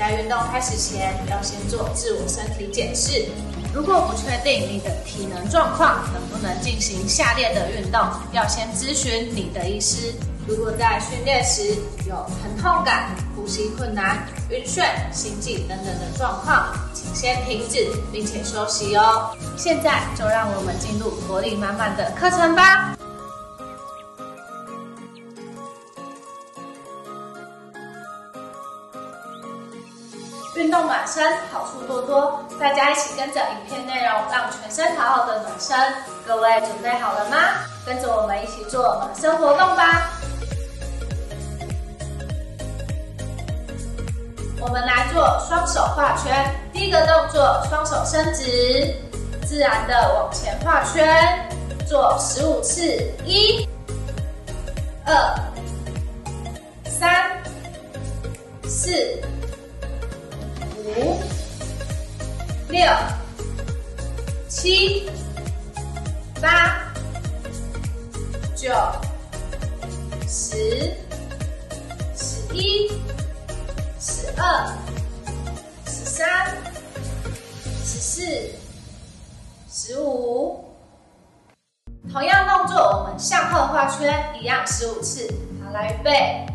在运动开始前，要先做自我身体检视。如果不确定你的体能状况能不能进行下列的运动，要先咨询你的医师。如果在训练时有疼痛感、呼吸困难、晕眩、心悸等等的状况，请先停止并且休息哦。现在就让我们进入活力满满的课程吧。运动暖身好处多多，大家一起跟着影片内容，让全身好好的暖身。各位准备好了吗？跟着我们一起做暖身活动吧。我们来做双手画圈，第一个动作，双手伸直，自然的往前画圈，做15次，1、2、3、4、5、6、7、8、9、10、11、12、13、14、15。同样动作，我们向后画圈，一样15次。好，来预备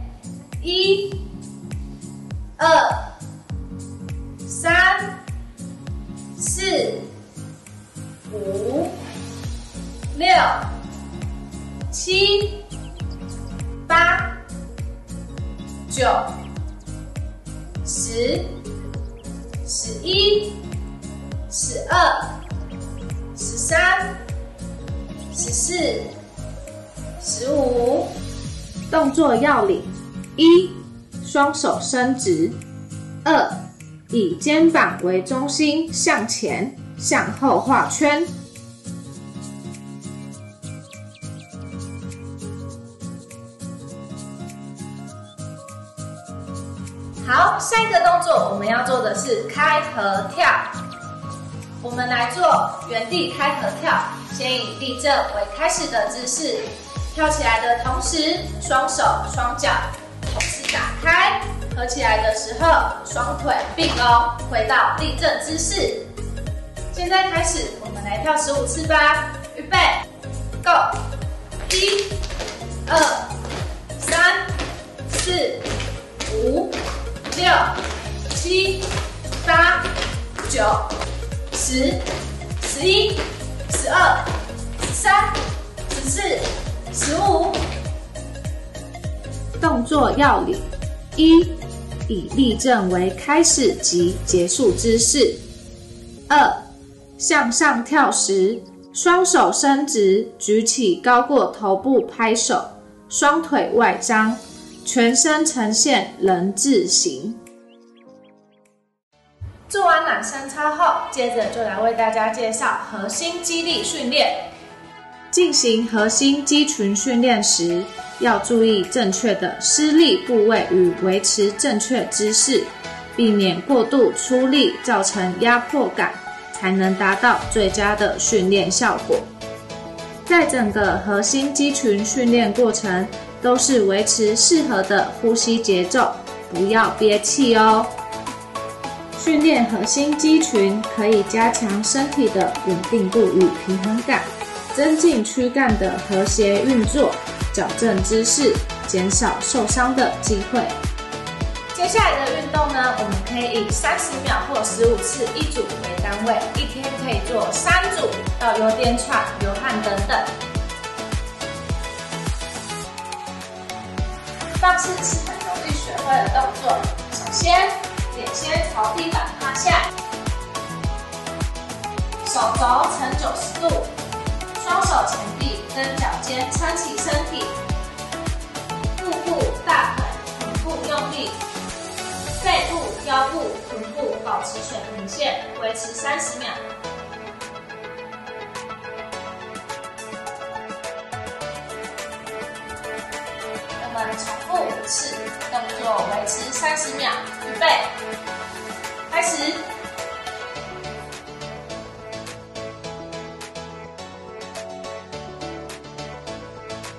，1、2、3、4、5、6、7、8、9、10、11、12、13、14、15。动作要领：1、双手伸直；2、以肩膀为中心向前、向后画圈。好，下一个动作我们要做的是开合跳。我们来做原地开合跳，先以立正为开始的姿势，跳起来的同时，双手双脚同时打开，合起来的时候，双腿并拢，回到立正姿势。现在开始，我们来跳15次吧。预备 ，Go！ 1、2、3、4、5、6、7、8、9、10、11、12、13、14、15。动作要领：1、以立正为开始及结束姿势；2、向上跳时，双手伸直，举起高过头部拍手，双腿外张，全身呈现人字形。做完暖身操后，接着就来为大家介绍核心肌力训练。进行核心肌群训练时，要注意正确的施力部位与维持正确姿势，避免过度出力造成压迫感，才能达到最佳的训练效果。在整个核心肌群训练过程，都是维持适合的呼吸节奏，不要憋气哦。训练核心肌群可以加强身体的稳定度与平衡感，增进躯干的和谐运作，矫正姿势，减少受伤的机会。接下来的运动呢，我们可以以30秒或15次一组为单位，一天可以做3组，到有点喘、流汗等等。放式是很容易学会的动作。首先，脸先朝地板趴下，手肘呈90度，双手前臂跟脚尖撑起身体，腹部、大腿、臀部用力，背部、腰部、臀部保持水平线，维持30秒。我们重复5次，动作维持30秒。预备，开始。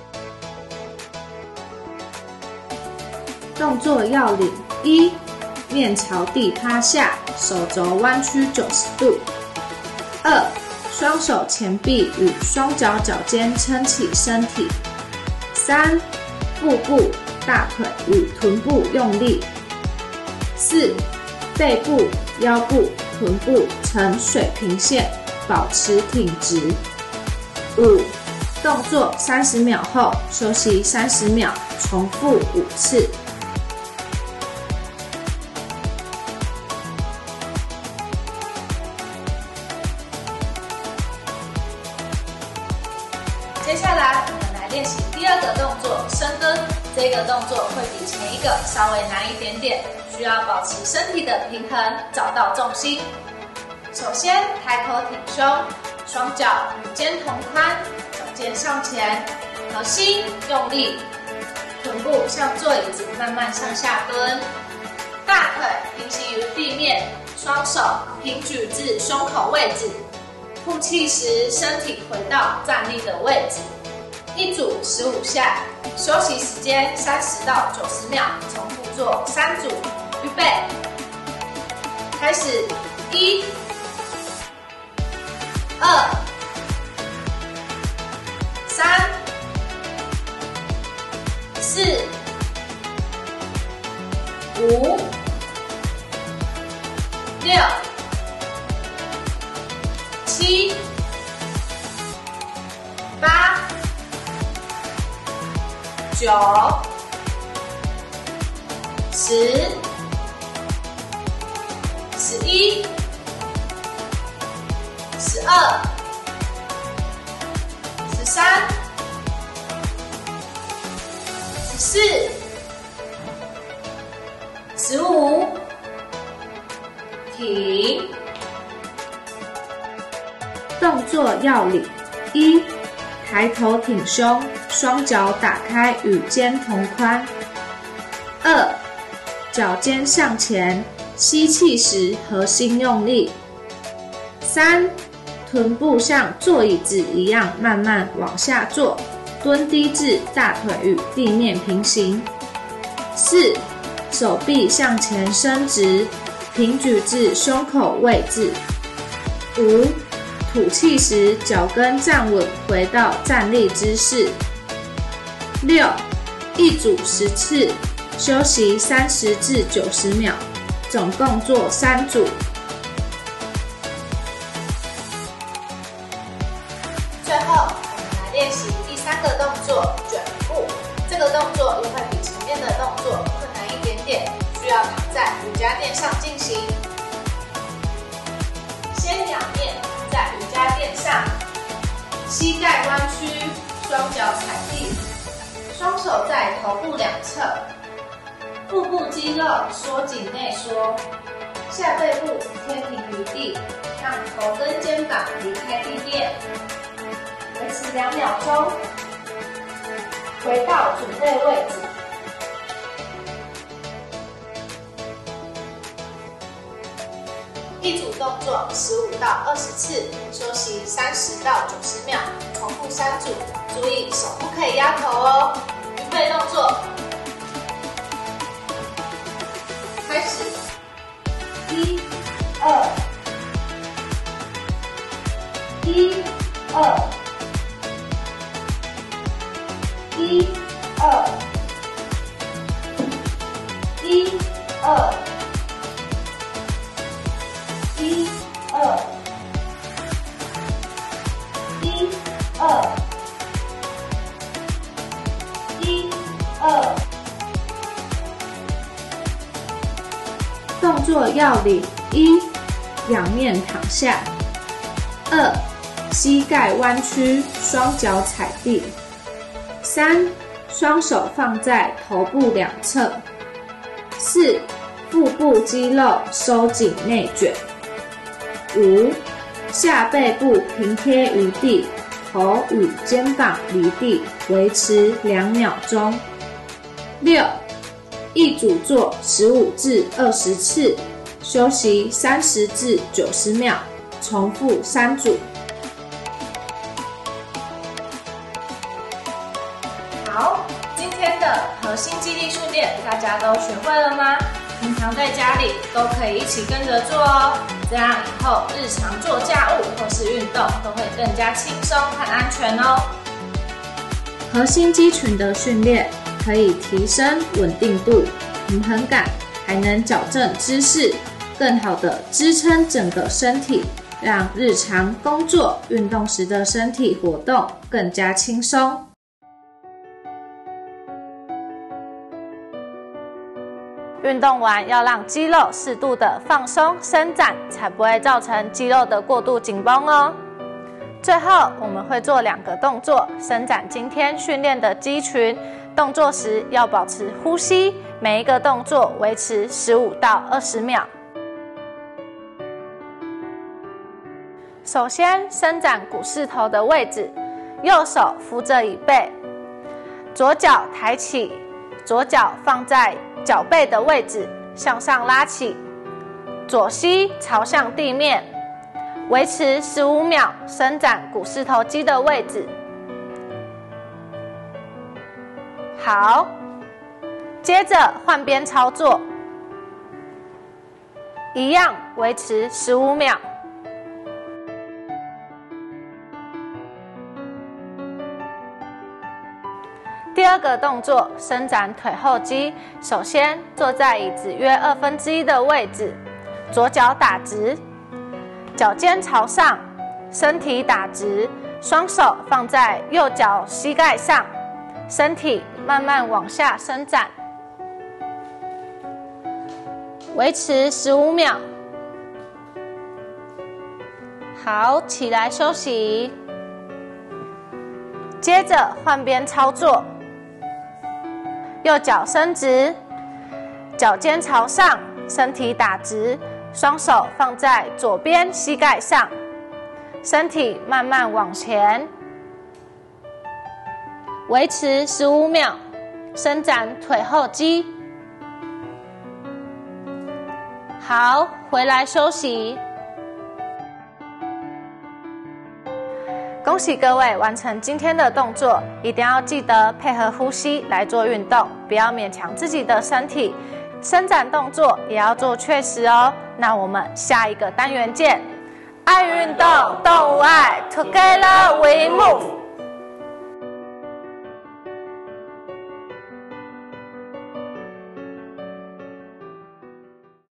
动作要领：1、 面朝地趴下，手肘弯曲90度。2. 双手前臂与双脚脚尖撑起身体。3. 腹部、大腿与臀部用力。4. 背部、腰部、臀部呈水平线，保持挺直。5. 动作30秒后休息30秒，重复5次。接下来我们来练习第2个动作，深蹲。这个动作会比前一个稍微难一点点，需要保持身体的平衡，找到重心。首先抬头挺胸，双脚与肩同宽，脚尖上前，核心用力，臀部向座椅子慢慢向下蹲，大腿平行于地面，双手平举至胸口位置。吐气时，身体回到站立的位置。一组15下，休息时间30到90秒，重复做3组。预备，开始！1、2、3、4、5、6、7、8、9、10、11、12、13、14、15，停。动作要领：1. 抬头挺胸，双脚打开与肩同宽。2. 脚尖向前，吸气时核心用力。3. 臀部像坐椅子一样慢慢往下坐，蹲低至大腿与地面平行。4. 手臂向前伸直，平举至胸口位置。5. 吐气时，脚跟站稳，回到站立姿势。6. 一组10次，休息30至90秒，总共做3组。最后，我们来练习第3个动作——卷步。这个动作又会比前面的动作困难一点点，需要躺在瑜伽垫上进行。先仰面在瑜伽垫上，膝盖弯曲，双脚踩地，双手在头部两侧，腹部肌肉缩紧内缩，下背部贴平于地，让头跟肩膀离开地面，维持2秒钟，回到准备位置。一组动作15到20次，休息30到90秒，重复3组。注意手不可以压头哦。预备动作，开始。1、2、1、2、1、2、1、2。1、2、1、2、1、2。动作要领：1. 仰面躺下； 2. 膝盖弯曲，双脚踩地； 3. 双手放在头部两侧； 4. 腹部肌肉收紧内卷。5. 下背部平贴于地，头与肩膀离地，维持2秒钟。6. 一组做15至20次，休息30至90秒，重复3组。好，今天的核心肌力训练大家都学会了吗？ 平常在家里都可以一起跟着做哦，这样以后日常做家务或是运动都会更加轻松和安全哦。核心肌群的训练可以提升稳定度、平衡感，还能矫正姿势，更好的支撑整个身体，让日常工作、运动时的身体活动更加轻松。运动完要让肌肉适度的放松伸展，才不会造成肌肉的过度紧绷哦。最后我们会做2个动作，伸展今天训练的肌群。动作时要保持呼吸，每一个动作维持15到20秒。首先伸展股四头的位置，右手扶着椅背，左脚抬起，左脚放在脚背的位置，向上拉起，左膝朝向地面，维持15秒，伸展股四头肌的位置。好，接着换边操作，一样维持15秒。第2个动作，伸展腿后肌。首先坐在椅子约1/2的位置，左脚打直，脚尖朝上，身体打直，双手放在右脚膝盖上，身体慢慢往下伸展，维持15秒。好，起来休息。接着换边操作，右脚伸直，脚尖朝上，身体打直，双手放在左边膝盖上，身体慢慢往前，维持15秒，伸展腿后肌。好，回来休息。恭喜各位完成今天的动作，一定要记得配合呼吸来做运动，不要勉强自己的身体。伸展动作也要做确实哦。那我们下一个单元见。爱运动，动物爱 ，Together we move。